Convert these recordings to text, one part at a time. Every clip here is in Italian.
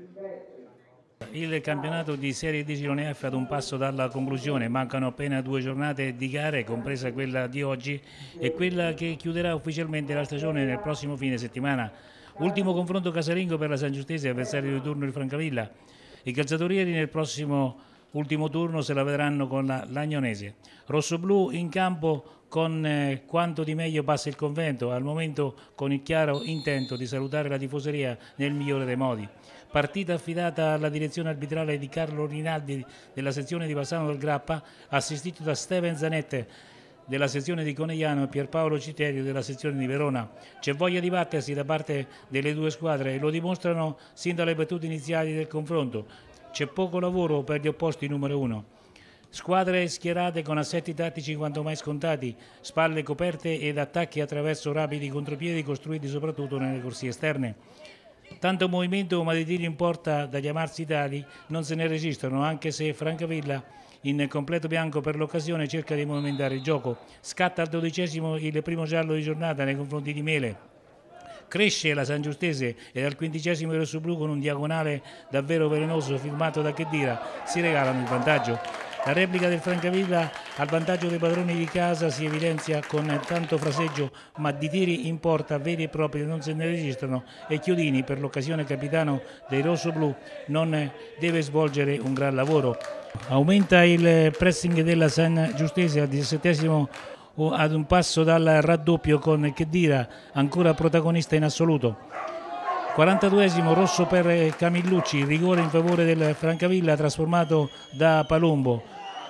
Il campionato di Serie D Girone F ad un passo dalla conclusione, mancano appena 2 giornate di gare, compresa quella di oggi e quella che chiuderà ufficialmente la stagione nel prossimo fine settimana. Ultimo confronto casalingo per la San Giustese, avversario di turno il Francavilla. I calzatorieri nel prossimo ultimo turno se la vedranno con la Lagnonese. Rossoblu in campo con quanto di meglio passa il convento, al momento con il chiaro intento di salutare la tifoseria nel migliore dei modi. Partita affidata alla direzione arbitrale di Carlo Rinaldi della sezione di Bassano del Grappa, assistito da Steven Zanette della sezione di Conegliano e Pierpaolo Citerio della sezione di Verona. C'è voglia di battersi da parte delle due squadre e lo dimostrano sin dalle battute iniziali del confronto. C'è poco lavoro per gli opposti numero uno. Squadre schierate con assetti tattici quanto mai scontati, spalle coperte ed attacchi attraverso rapidi contropiedi costruiti soprattutto nelle corsie esterne. Tanto movimento ma di tiri in porta da chiamarsi tali non se ne registrano, anche se Francavilla in completo bianco per l'occasione cerca di movimentare il gioco. Scatta al 12° il primo giallo di giornata nei confronti di Mele. Cresce la San Giustese e al 15° il Rossoblu con un diagonale davvero velenoso firmato da Chedira si regalano il vantaggio. La replica del Francavilla al vantaggio dei padroni di casa si evidenzia con tanto fraseggio, ma di tiri in porta veri e propri non se ne registrano e Chiodini, per l'occasione capitano dei rossoblu, non deve svolgere un gran lavoro. Aumenta il pressing della San Giustese al 17° ad un passo dal raddoppio con Chedira, ancora protagonista in assoluto. 42° rosso per Camillucci, rigore in favore del Francavilla trasformato da Palombo.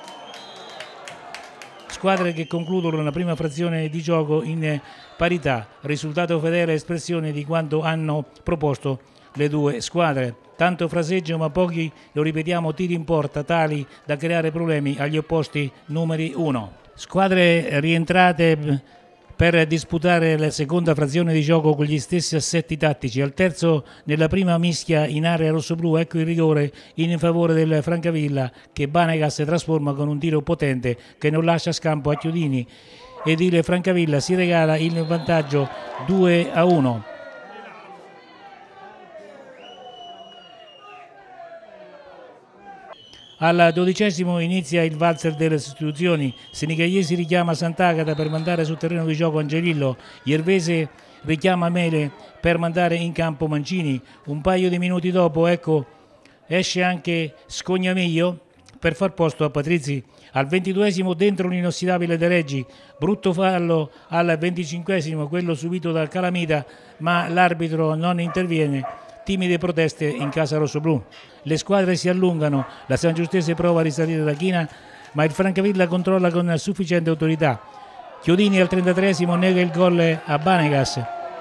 Squadre che concludono la prima frazione di gioco in parità, risultato fedele espressione di quanto hanno proposto le due squadre. Tanto fraseggio ma pochi, lo ripetiamo, tiri in porta tali da creare problemi agli opposti numeri 1. Squadre rientrate per disputare la seconda frazione di gioco con gli stessi assetti tattici. Al terzo, nella prima mischia in area rossoblu, ecco il rigore in favore del Francavilla che Banegas trasforma con un tiro potente che non lascia scampo a Chiodini ed il Francavilla si regala il vantaggio 2-1. Al 12° inizia il valzer delle sostituzioni, Senigalesi richiama Sant'Agata per mandare sul terreno di gioco Angelillo, Iervese richiama Mele per mandare in campo Mancini, un paio di minuti dopo ecco esce anche Scognamiglio per far posto a Patrizzi. Al 22° dentro l'inossidabile De Reggi, brutto fallo al 25°, quello subito dal Calamita, ma l'arbitro non interviene. Timide proteste in casa rossoblu. Le squadre si allungano, la San Giustese prova a risalire da china, ma il Francavilla controlla con sufficiente autorità. Chiodini al 33° nega il gol a Banegas.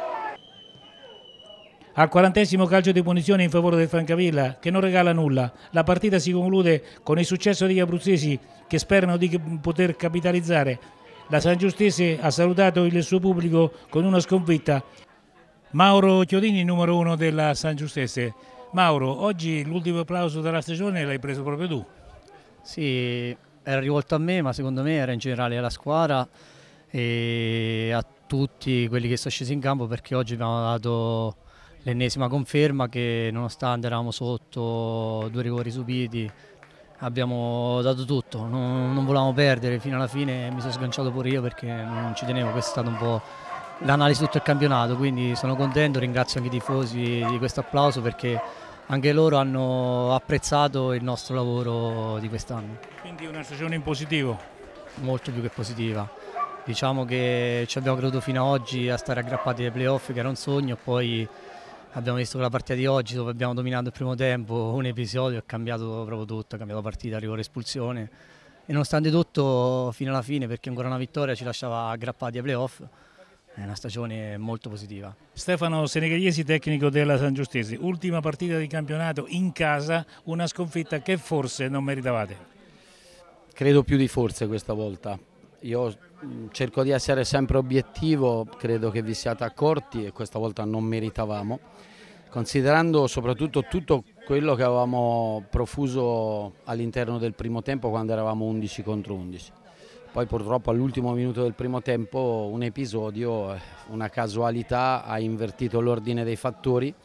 Al 40° calcio di punizione in favore del Francavilla che non regala nulla. La partita si conclude con il successo degli abruzzesi che sperano di poter capitalizzare. La San Giustese ha salutato il suo pubblico con una sconfitta. Mauro Chiodini, numero 1 della San Giustese. Mauro, oggi l'ultimo applauso della stagione l'hai preso proprio tu. Sì, era rivolto a me, ma secondo me era in generale alla squadra e a tutti quelli che sono scesi in campo, perché oggi abbiamo dato l'ennesima conferma che nonostante eravamo sotto 2 rigori subiti abbiamo dato tutto, non volevamo perdere fino alla fine. Mi sono sganciato pure io perché non ci tenevo, questo è stato un po' l'analisi di tutto il campionato, quindi sono contento, ringrazio anche i tifosi di questo applauso perché anche loro hanno apprezzato il nostro lavoro di quest'anno. Quindi una stagione in positivo? Molto più che positiva, diciamo che ci abbiamo creduto fino ad oggi a stare aggrappati ai playoff, che era un sogno, poi abbiamo visto che la partita di oggi dove abbiamo dominato il primo tempo, un episodio è cambiato proprio tutto, è cambiato la partita, rigore, espulsione e nonostante tutto fino alla fine, perché ancora una vittoria ci lasciava aggrappati ai playoff. È una stagione molto positiva. Stefano Senigalesi, tecnico della San Giustese, ultima partita di campionato in casa, una sconfitta che forse non meritavate. Credo più di forse questa volta. Io cerco di essere sempre obiettivo, credo che vi siate accorti e questa volta non meritavamo, considerando soprattutto tutto quello che avevamo profuso all'interno del primo tempo quando eravamo 11 contro 11. Poi purtroppo all'ultimo minuto del primo tempo un episodio, una casualità ha invertito l'ordine dei fattori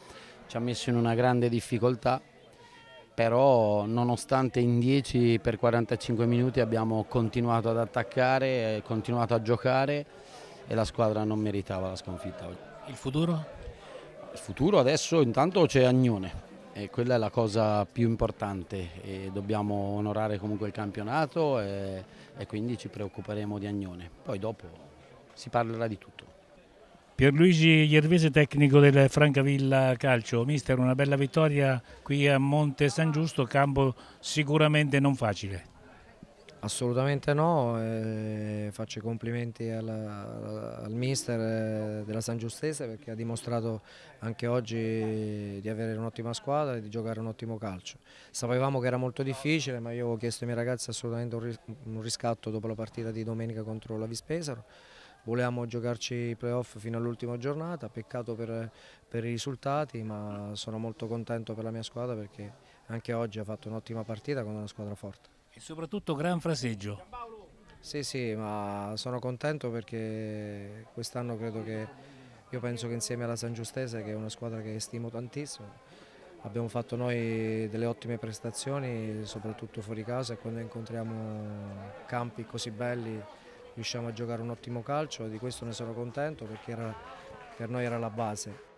ci ha messo in una grande difficoltà, però nonostante in 10 per 45 minuti abbiamo continuato ad attaccare, continuato a giocare e la squadra non meritava la sconfitta oggi. Il futuro? Il futuro adesso intanto c'è Agnone e quella è la cosa più importante e dobbiamo onorare comunque il campionato e quindi ci preoccuperemo di Agnone. Poi dopo si parlerà di tutto. Pierluigi Gervese, tecnico del Francavilla Calcio. Mister, una bella vittoria qui a Monte San Giusto, campo sicuramente non facile. Assolutamente no, faccio i complimenti al mister della San Giustese perché ha dimostrato anche oggi di avere un'ottima squadra e di giocare un ottimo calcio. Sapevamo che era molto difficile, ma io avevo chiesto ai miei ragazzi assolutamente un riscatto dopo la partita di domenica contro la Vispesaro. Volevamo giocarci i playoff fino all'ultima giornata, peccato per i risultati, ma sono molto contento per la mia squadra perché anche oggi ha fatto un'ottima partita con una squadra forte. E soprattutto gran fraseggio. Sì, ma sono contento perché quest'anno io penso che insieme alla San Giustese, che è una squadra che stimo tantissimo, abbiamo fatto noi delle ottime prestazioni, soprattutto fuori casa, e quando incontriamo campi così belli riusciamo a giocare un ottimo calcio e di questo ne sono contento perché per noi era la base.